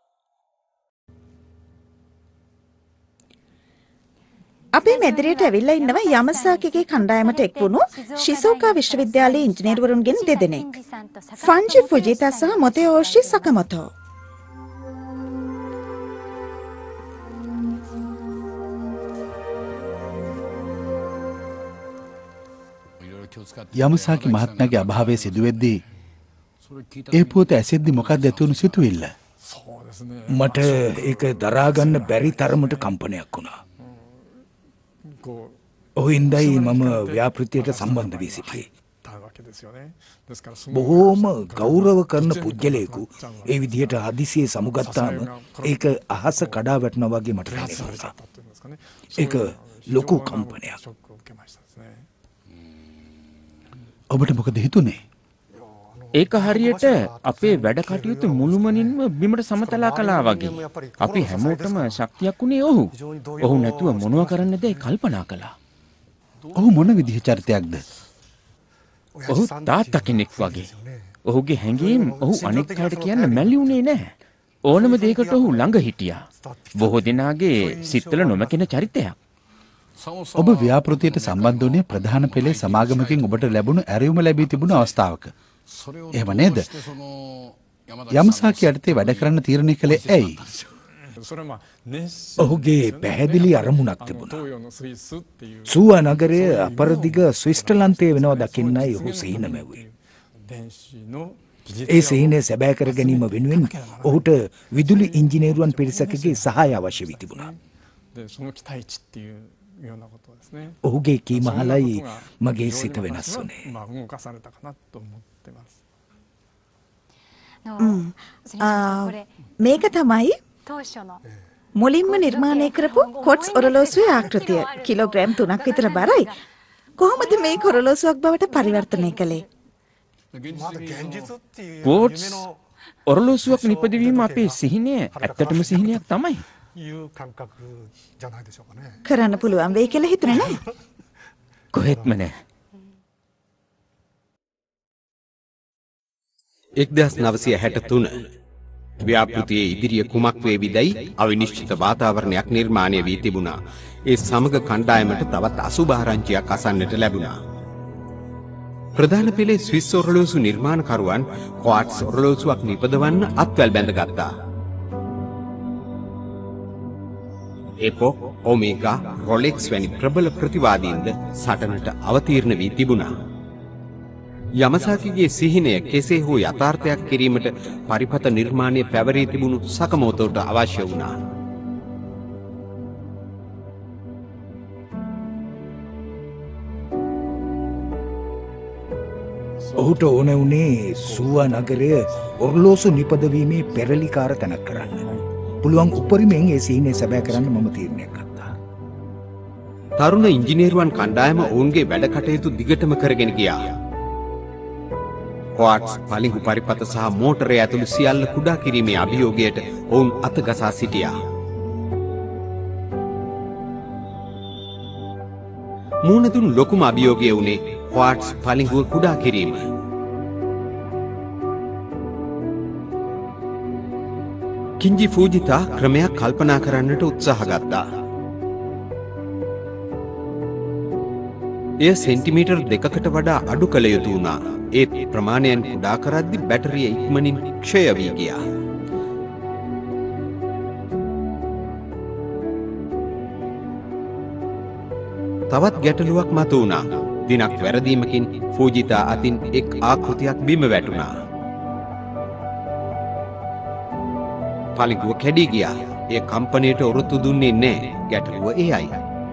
අපේ මැදිරියට ඇවිල්ලා ඉන්නවා යමසාකිගේ කණ්ඩායමට එක්වුණු ශිසෝකා විශ්වවිද්‍යාලයේ ඉංජිනේරුවරුන්ගෙන් දෙදෙනෙක්. ෆන්ජි ෆුජිතා සහ මොතෙයෝෂි සකමොතෝ. යමසාකි මහත්මයාගේ අභාවය සිදුවෙද්දී ඒ පුවත ඇසෙද්දි මොකක්ද ඇතිවුණු සිතුවිල්ල? මට ඒක දරාගන්න බැරි තරමට කම්පනයක් වුණා. ඔහින්දයි මම ව්‍යාපෘතියට සම්බන්ධ වී සිටියේ. බොහෝම ගෞරව කරන පුද්ගලයෙකු ඒ විදිහට හදිසියේ සමුගත්තාම ඒක අහස කඩා වැටෙනවා වගේ මට දැනෙනවා. ඒක ලොකු කම්පනයක්. ඔබට මොකද හිතුනේ? ඒක හරියට අපේ වැඩ කටයුතු මුළුමනින්ම බිමට සමතලා කළා වගේ. අපි හැමෝටම ශක්තියක් උනේ ඔහු. ඔහු නැතුව මොනවා කරන්නද කල්පනා කළා. ඔහු මොන විදිහ චරිතයක්ද? ඔහු තාත්තා කෙනෙක් වගේ. ඔහුගේ හැඟීම් ඔහු අනෙක් අයට කියන්න මැලි උනේ නැහැ. ඕනම දෙයකට ඔහු ළඟ හිටියා. බොහෝ දෙනාගේ සිත්වල නොමැකෙන චරිතයක්. ඔබ ව්‍යාපෘතියට සම්බන්ධ වුණේ ප්‍රධාන පෙළේ සමාගමකින් ඔබට ලැබුණු ඇරයුම ලැබී තිබුණු අවස්ථාවක. එහෙම නේද? යමසාකි යටතේ වැඩ කරන්න තීරණය කළේ ඇයි? ඔහුගේ පැහැදිලි අරමුණක් තිබුණා. සූවා නගරය අපරදිග ස්විස්ටර්ලන්තයේ වෙනවා දකින්නයි ඔහු සිහින මැව්වේ. ඒ සිහිනය සැබෑ කර ගැනීම වෙනුවෙන් ඔහුට විදුලි ඉංජිනේරුවන් පිරිසකගේ සහාය අවශ්‍ය වී තිබුණා. ඔහුගේ කීමහලයි මගේ සිත වෙනස් වුණේ. මේක තමයි මුලින්ම නිර්මාණය කරපු කොට්ස් ඔරලෝසුවේ ආකෘතිය. කිලෝග්‍රෑම් තුනක් විතර බරයි. කොහොමද මේ ඔරලෝසුවක් බවට පරිවර්තනය කළේ? කෝට්ස් ඔරලෝසුවක් නිපදවීම අපේ සිහිනය ඇත්තටම සිහිනයක් තමයි. කරන්න පුළුවන් වෙයි කියලා හිතුනේ නෑ. කොහෙත්ම නෑ. එක්දහස් නවසිය හැට තුන ව්‍යාපෘතියේ ඉදිරිය කුමක් වේවිදයි අවිනිශ්චිත වාතාවරණයක් නිර්මාණය වී තිබුණා. ඒ සමග කණ්ඩායමට තවත් අසුභාරංචියක් අසන්නට ලැබුණා. ප්‍රධාන පෙළේ ස්විස් ඔරලෝසු නිර්මාණකරුවන් ක්වාට්ස් ඔරලෝසුවක් නිපදවන්න අත්වැල් බැඳගත්තා. එපොක්, ඔමේගා, රොලෙක්ස් වැනි ප්‍රබල ප්‍රතිවාදීන්ද සටනට අවතීර්ණ වී තිබුණා. යමසාකිගේ සිහිනය කෙසේ හෝ යථාර්ථයක් කිරීමට පරිපත නිර්මාණය පැවරී තිබුණු සකමෝතෝට අවශ්‍ය වුණා. ඔහුට ඕන වුණේ සූවා නගරය ඔර්ලෝසු නිපදවීමේ පෙරලිකාර තැනක් කරන්න. පුළුවන් උපරිමයෙන් ඒ සිහිනය සැබෑ කරන්න මම තීරණයක් ගත්තා. තරුණ ඉංජිනේරුවන් කණ්ඩායම ඔවුන්ගේ වැඩ කටයුතු දිගටම කරගෙන ගියා. ක්වාට්ස් පලිඟු පරිපත සහ මෝටරය ඇතුළු සියල්ල කුඩා කිරීමේ අභියෝගයට ඔවුන් අතගසා සිටියා. මූණදුන් ලොකුම අභියෝගය වුණේ ක්වාට්ස් පලිඟුව කුඩා කිරීම. කිංජි ෆූජිතා ක්‍රමයක් කල්පනා කරන්නට උත්සාහ ගත්තා. එය සෙන්ටිමීටර් දෙකකට වඩා අඩු කළ යුතු වුණා. ඒත් ප්‍රමාණයන් කුඩා කරද්දි බැටරිය ඉක්මනින් ක්ෂය වී ගියා. තවත් ගැටලුවක් මතු වුණා. දිනක් වැරදීමකින් ෆූජිතා අතින් එක් ආකෘතියක් බිම වැටුණා. පලිඟුව කැඩී ගියා. ඒ කම්පනයට ඔරොත්තු දුන්නේ නැහැ. ගැටලුව එයයි.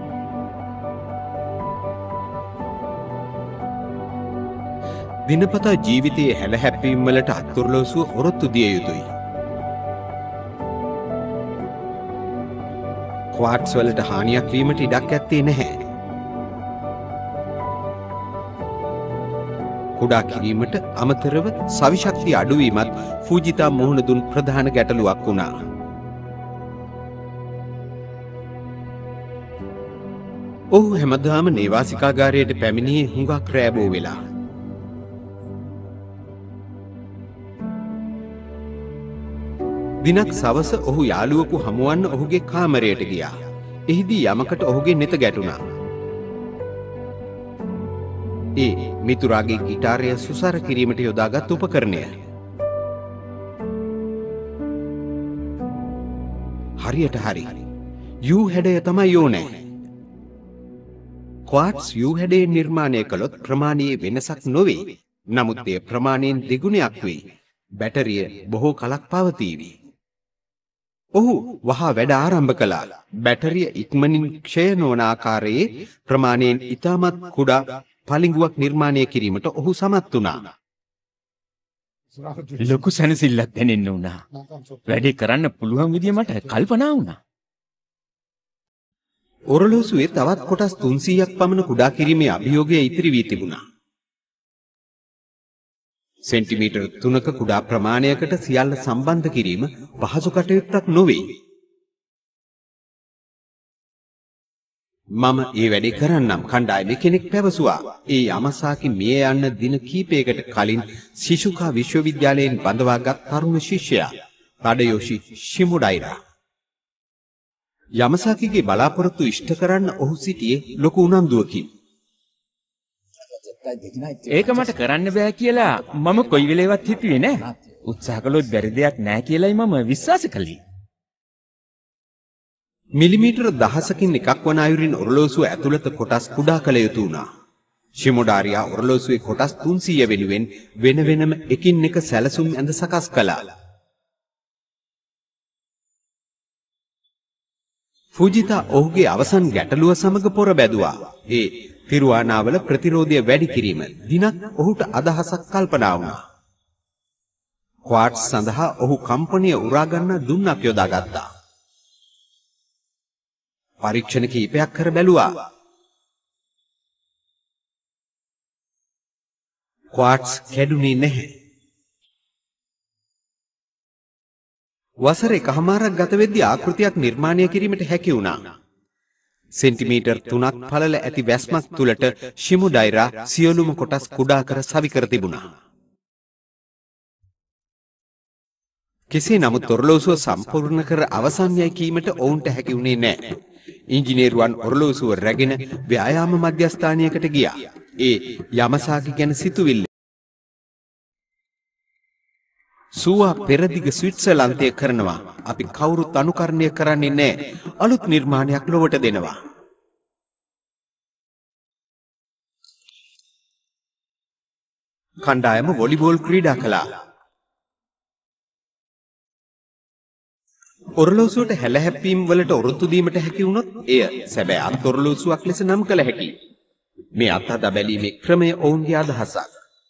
දිනපතා ජීවිතයේ හැලහැප්පීම් වලට අත්ඔරලෝසුව ඔරොත්තු දිය යුතුයි. ක්වාට්ස් වලට හානියක් වීමට ඉඩක් ඇත්තේ නැහැ. කුඩා කිරීමට අමතරව සවිශක්තිය අඩුවීමත් ෆූජිතා මුහුණ දුන් ප්‍රධාන ගැටලුවක් වුණා. ඔහු හැමදාම නේවාසිකාගාරයට පැමිණියේ හුඟක් රෑබෝ වෙලා. දිනක් සවස ඔහු යාළුවෙකු හමුවන්න ඔහුගේ කාමරයට ගියා. එහිදී යමකට ඔහුගේ නෙත ගැටුණා. ඒ මිතුරාගේ ගිටාරය සුසර කිරීමට යොදාගත් උපකරණය. හරියට හරි. යූ හැඩය තමයි ඕනෑ. ක්වාට්ස් යූ හැඩය නිර්මාණය කළොත් ප්‍රමාණයේ වෙනසක් නොවේ. නමුත් එය ප්‍රමාණයෙන් දෙගුණයක් වේ. බැටරිය බොහෝ කලක් පවතීවි. ඔහු වහා වැඩ ආරම්භ කළා. බැටරිය ඉක්මනින් ක්ෂය නොවන ආකාරයේ ප්‍රමාණයෙන් ඉතාමත් කුඩා පලිඟුවක් නිර්මාණය කිරීමට ඔහු සමත් වුණා. ලොකු සැනසෙල්ලක් දැනෙන්න වුණා. වැඩේ කරන්න පුළුවන් විදිය මට කල්පනා වුණා. ඔරලෝසුවේ තවත් කොටස් තුන්සීයක් පමණ කුඩා කිරීමේ අභියෝගය ඉතිරි වී තිබුණා. සෙන්ටිමීටර් තුනක කුඩා ප්‍රමාණයකට සියල්ල සම්බන්ධ කිරීම පහසු කටයුත්තක් නොවේ. මම ඒ වැඩේ කරන්නම් කණ්ඩායමේ කෙනෙක් පැවසුවා. ඒ යමසාකි මිය යන්න දින කිහිපයකට කලින් ශිෂුකා විශ්වවිද්‍යාලයෙන් බඳවාගත් තරුණ ශිෂ්‍යයා තඩයෝෂි ශිමුඩයිරා. යමසාකිගේ බලාපොරොත්තු ඉෂ්ට කරන්න ඔහු සිටියේ ලොකු උනන්දුවකින්. ඒක මට කරන්න බෑ කියලා මම කොයි වෙලේවත් හිතුවේ නෑ. උත්සාහ කළොත් බැරි දෙයක් නෑ කියලායි මම විශ්වාස කළේ. මිලිමීටර දහසකින් එකක් වන අයුරින් ඔරලෝසුව ඇතුළත කොටස් කුඩා කළ යුතු වුණා. ශිමුඩාරියා ඔරලෝසුවේ කොටස් තුන්සීය වෙනුවෙන් වෙන වෙනම එකින් එක සැලසුම් ඇඳ සකස් කළා. ෆුජිතා ඔහුගේ අවසන් ගැටලුව සමග පොර බැදුවා. ඒ තිරුවානාවල ප්‍රතිරෝධය වැඩි කිරීම දිනක් ඔහුට අදහසක් කල්පනා වුණා. ක්වාට්ස් සඳහා ඔහු කම්පනය උරා ගන්න දුන්නක් යොදාගත්තා. පරීක්ෂණ කීපයක් කර බැලුවා. ක්වාට්ස් කැඩුනේ නැහැ. වසර එකහමාරක් ගත වෙද්දී ආකෘතියක් නිර්මාණය කිරීමට හැකි වුණා. සෙන්ටිමීටර් තුනක් පළල ඇති වැස්මක් තුලට ශිමුඩයිරා සියලුම කොටස් කුඩා කර සවි කර තිබුණා. කෙසේ නමුත් ඔරලෝසුව සම්පූර්ණ කර අවසන් යයි කීමට ඔවුන්ට හැකි වුණේ නැහැ. ඉංජිනේරුවන් ඔරලෝසුව රැගෙන ව්‍යායාම මධ්‍යස්ථානයකට ගියා. ඒ යමසාකි ගැන සිතුවිල්ල. සුවා පෙරදිග ස්විට්සර්ලන්තය කරනවා. අපි කවුරුත් අනුකරණය කරන්නේ නැහැ. අලුත් නිර්මාණයක් ලොවට දෙනවා. කණ්ඩායම වොලිබෝල් ක්‍රීඩා කළා. ඔරලෝසුවට හැලහැප්පීම් වලට ඔරොත්තු දීමට හැකි වුණොත් එය සැබෑ අත් ඔරලෝසුවක් ලෙස නම් කළ හැකියි. මේ අත්හදා බැලීමේ ක්‍රමය ඔවුන්ගේ අදහසක්.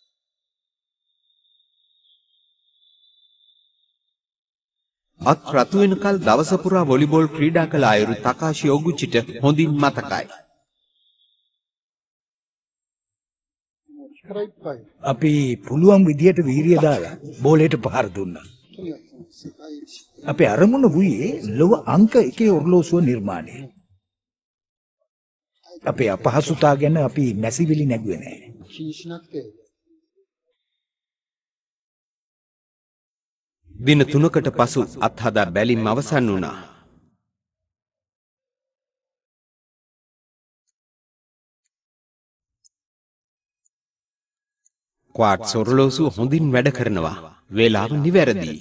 අත් රතු වෙනකල් දවස පුරා වොලිබෝල් ක්‍රීඩා කළ අයුරු තකාෂි ඔගුචිට හොඳින් මතකයි. අපි පුළුවන් විදියට වීරිය දාලා බෝලයට පහර දුන්නා. අපේ අරමුණ වූයේ ලොව අංක එකේ ඔරලෝසුව නිර්මාණය. අපේ අපහසුතා ගැන අපි මැසිවිලි නැගුවේ නැහැ. දින තුනකට පසු අත්හදා බැලීම අවසන් වුණා. ක්වාට්ස් ඔරලෝසුව හොඳින් වැඩ කරනවා. වේලාව නිවැරදි.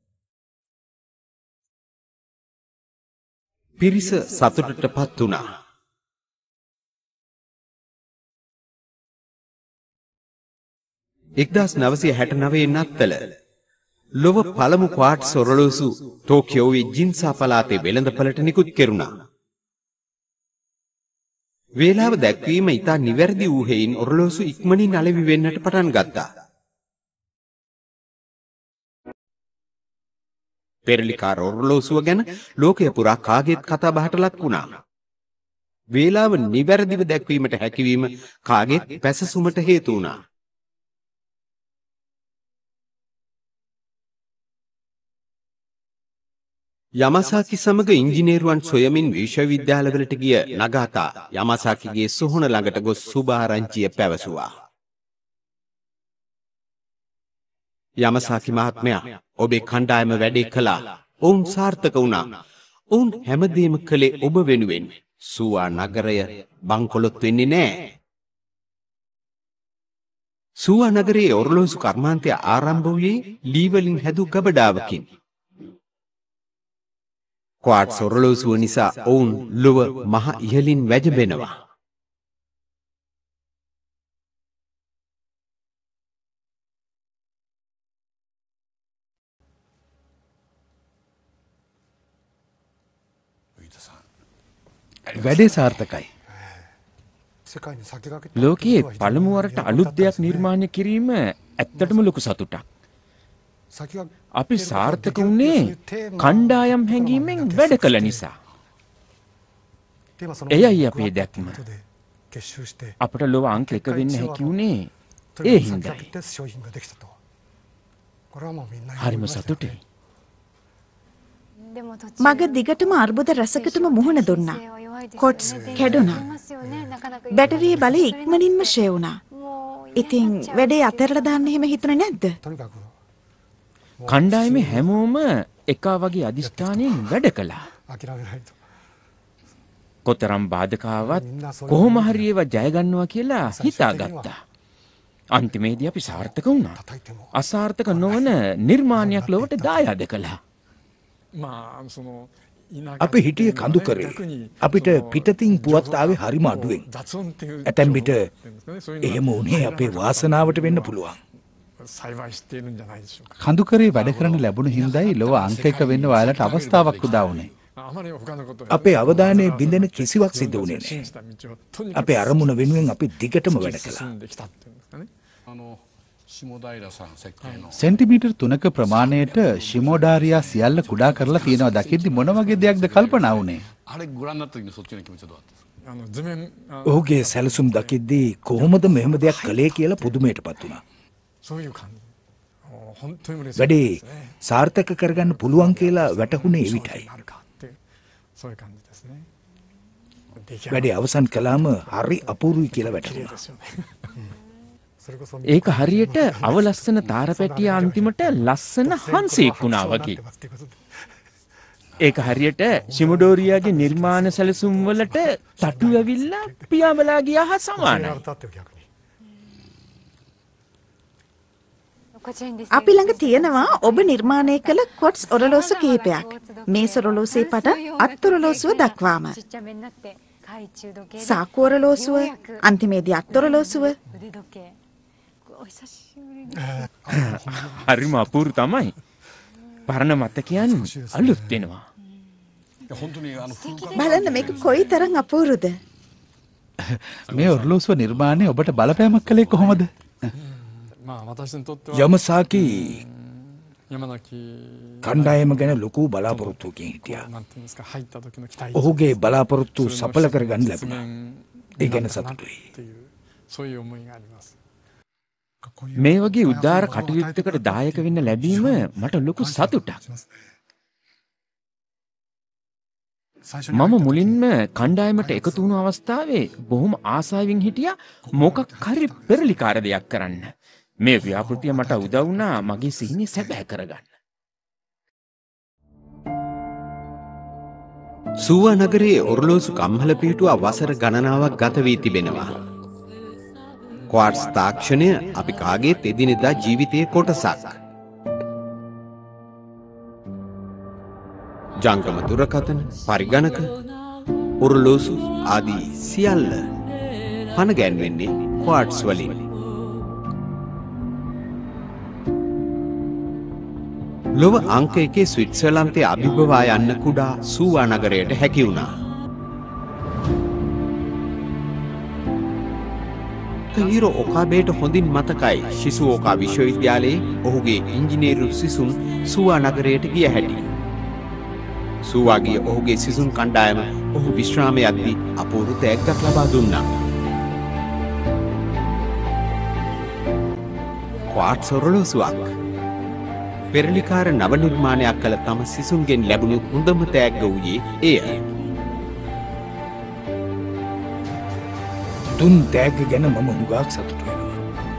පිරිස සතුටටපත් වුණා. එක්දාස් නවසිය හැට නවයේ නත්තල ලොව පළමු ක්වාට්ස් ඔරලෝසු ටෝකියෝවේ ජින්සා පළාතේ වෙළඳපළට නිකුත් කෙරුණා. වේලාව දැක්වීම ඉතා නිවැරදි වූ හේයින් ඔරලෝසු ඉක්මනින් අලෙවි වෙන්නට පටන් ගත්තා. පෙරලිකාර ඔරලෝසුව ගැන ලෝකය පුරා කාගේත් කතා බහට ලක් වුණා. වේලාව නිවැරදිව දැක්වීමට හැකිවීම කාගේත් පැසසුමට හේතු වුණා. යමසාකි සමග ඉංජිනේරුවන් සොයමින් විශ්වවිද්‍යාලවලට ගිය නගාතා යමසාකිගේ සොහොන ළඟට ගොස් සුභාරංචිය පැවසුවා. යමසාකි මහත්මයා, ඔබේ කණ්ඩායම වැඩේ කළා. ඔවුන් සාර්ථක වුණා. ඔවුන් හැමදේම කළේ ඔබ වෙනුවෙන්. සුවා නගරය බංකොලොත් වෙන්නේ නැහැ. සුවා නගරයේ ඔරලෝසු කර්මාන්තය ආරම්භ වූයේ ලී වලින් හැදූ ගබඩාවකින්. ක්වාට්ස් ඔරලෝසුව නිසා ඔවුන් ලොව මහ ඉහළින් වැජඹෙනවා. වැඩේ සාර්ථකයි. ලෝකයේ පළමු වරට අලුත් දෙයක් නිර්මාණය කිරීම ඇත්තටම ලොකු සතුටක්. අපි සාර්ථක වුණේ කණ්ඩායම් හැඟීමෙන් වැඩ කළ නිසා. එයයි අපේ දැක්ම. අපට ලොව අංක එක වෙන්න හැකි වුණේ ඒ හින්දායි. හරිම සතුටුයි. මග දිගටම අර්බුද රසකටම මුහුණ දුන්නා. කොට්ස් කැඩුනා. බැටරියේ බලය ඉක්මනින්ම ෂේ වුණා. ඉතින් වැඩේ අතහැරලා දාන්න එහෙම හිතුනේ නැද්ද? කණ්ඩායමේ හැමෝම එකා වගේ අදිෂ්ඨානයෙන් වැඩ කළා. කොතරම් බාධකාවත් කොහොම හරි ඒවා ජය ගන්නවා කියලා හිතාගත්තා. අන්තිමේදී අපි සාර්ථක වුණා. අසාර්ථක නොවන නිර්මාණයක් ලොවට දායාද කළා. අපි හිටියේ කඳු කරේ. අපිට පිටතින් පුවත් ආවේ හරිම අඩුවෙන්. ඇතැම් විට එහෙම වුණේ අපේ වාසනාවට වෙන්න පුළුවන්. කඳුකරේ වැඩ කරන ලැබුණු හින්දායි ලොව අංක එක වෙන්න ඔයාලට අවස්ථාවක් උදා වුණේ. අපේ අවධානය බිඳෙන කිසිවක් සිද්ධ වුණේ නැහැ. අපේ අරමුණ වෙනුවෙන් අපි දිගටම වැඩ කළා. සෙන්ටිමීටර් තුනක ප්‍රමාණයට ශිමෝඩාරියා සියල්ල කුඩා කරලා තියෙනවා දකිද්දි මොන වගේ දෙයක්ද කල්පනා වුණේ? ඔහුගේ සැලසුම් දකිද්දී කොහොමද මෙහෙම දෙයක් කළේ කියලා පුදුමයටපත් වුණා. වැඩේ සාර්ථක කරගන්න පුළුවන් කියලා වැටහුණේ එවිටයි. වැඩේ අවසන් කළාම හරි අපූරුයි කියලා වැටහුණා. ඒක හරියට අවලස්සන තාරපැටිය අන්තිමට ලස්සන හංසෙක් වුණා වගේ. ඒක හරියට ශිමඩෝරියාගේ නිර්මාණ සැලසුම් වලට තටු ඇවිල්ලා පියාඹලා ගියා හා සමානයි. අපි ළඟ තියෙනවා ඔබ නිර්මාණය කළ කොට්ස් ඔරලෝසු කිහිපයක්. මේස් ඔරලෝසුවේ පටන් අත් ඔරලෝසුව දක්වාම. සාකු ඔරලෝසුව, අන්තිමේදී අත් ඔරලෝසුව. හරිම අපූරු තමයි. පරණ මතකයන් අලුත් වෙනවා. බලන්න මේක කොයි තරම් අපූරුද? මේ ඔරලෝසුව නිර්මාණය ඔබට බලපෑමක් කළේ කොහොමද? යමසාකි කණ්ඩායම ගැන ලොකු බලාපොරොත්තුවකින් හිටියා. ඔහුගේ බලාපොරොත්තු සඵල කරගන්න ලැබුණා. ඒ ගැන සතුටුයි. මේ වගේ උදාර කටයුත්තකට දායක වෙන්න ලැබීම මට ලොකු සතුටක්. මම මුලින්ම කණ්ඩායමට එකතු වුණු අවස්ථාවේ බොහොම ආසාවෙන් හිටියා මොකක් හරි පෙරලිකාර දෙයක් කරන්න. මේ ව්‍යාපෘතිය මට උදව් වුණා මගේ සිහිනය සැබෑ කරගන්න. සුවා නගරයේ ඔරලෝසු කම්හල පිහිටුවා වසර ගණනාවක් ගත වී තිබෙනවා. ක්වාර්ට්ස් තාක්ෂණය අපි කාගේත් එදිනෙදා ජීවිතයේ කොටසක්. ජංගම දුරකථන, පරිගණක, ඔරලෝසු ආදී සියල්ල පණ ගැන්වෙන්නේ ක්වාර්ට්ස් වලින්. ලොව අංක එකේ ස්විට්සර්ලන්තයේ අභිබවා යන්න කුඩා සූවා නගරයට හැකි වුණා. හිරෝ ඔකාබේට හොඳින් මතකයි ශිසුෝකා විශ්වවිද්‍යාලයේ ඔහුගේ ඉංජිනේරු සිසුන් සූවා නගරයට ගිය හැටි. සූවාගේ ඔහුගේ සිසුන් කණ්ඩායම ඔහු විශ්‍රාමයේදී අපූර්ව තෑග්ගක් ලබා දුන්නා. ක්වාර්ට්ස් ඔරලෝසුවක් පෙරලිකාර නව නිර්මාණයක් කළ තම සිසුන්ගෙන් ලැබුණු හොඳම තෑග්ග වූයේ එය. දුන් තෑග්ග ගැන මම හුඟක් සතුටු වෙනවා.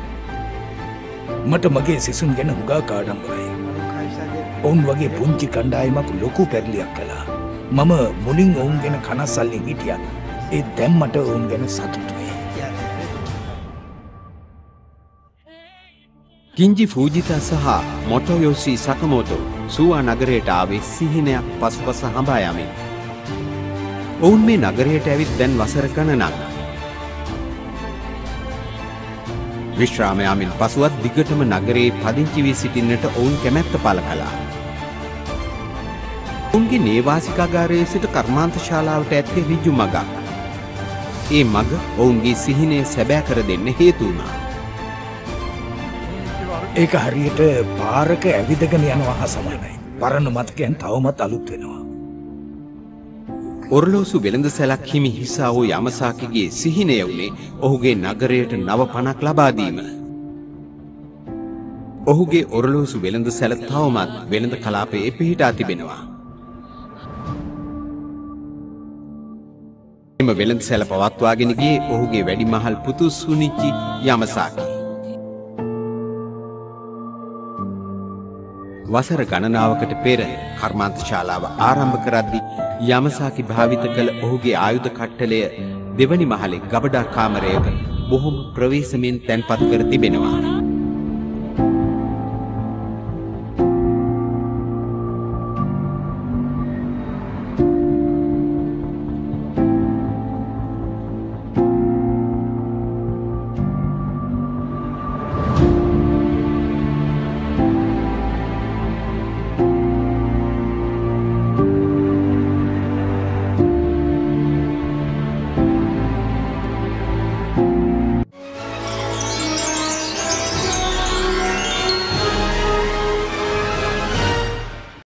මට මගේ සිසුන් ගැන හුඟක් ආඩම්බරයි. ඔවුන් වගේ පුංචි කණ්ඩායමක් ලොකු පෙරලියක් කළා. මම මුලින් ඔවුන් ගැන කනස්සල්ලෙන් හිටියා. ඒ දැන් මට ඔවුන් ගැන සතුටුයි. කිංජි ෆූජිතා සහ මොටෝයෝෂි සකමෝටෝ සූවා නගරයට ආවේ සිහිනයක් පසුපස හඹා යමින්. ඔවුන් මේ නගරයට ඇවිත් දැන් වසර ගණනක්. විශ්‍රාම යාමෙන් පසුවත් දිගටම නගරයේ පදිංචි වී සිටින්නට ඔවුන් කැමැත්ත පළ කළා. ඔවුන්ගේ නේවාසිකාගාරයේ සිට කර්මාන්ත ශාලාවට ඇත්තේ ඍජු මගක්. ඒ මග ඔවුන්ගේ සිහිනය සැබෑ කර දෙන්න හේතු වුණා. ඒක හරියට පාරක ඇවිදගෙන යනවා හා සමානයි. පරණ මතකයන් තවමත් අලුත් වෙනවා. ඔරලෝසු වෙළඳ සැලක් හිමි හිසා වූ යමසාකිගේ සිහිනය වුණේ ඔහුගේ නගරයට නව පණක් ලබා දීම. ඔහුගේ ඔරලෝසු වෙළඳ සැල තවමත් වෙළඳ කලාපයේ පිහිටා තිබෙනවා. එම වෙළඳ සැල පවත්වාගෙන ගියේ ඔහුගේ වැඩිමහල් පුතු සුනිචි යමසාකි. වසර ගණනාවකට පෙර කර්මාන්ත ශාලාව ආරම්භ කරද්දී යමසාකි භාවිත කළ ඔහුගේ ආයුධ කට්ටලය දෙවනි මහලේ ගබඩා කාමරයක බොහොම ප්‍රවේශමෙන් තැන්පත් කර තිබෙනවා.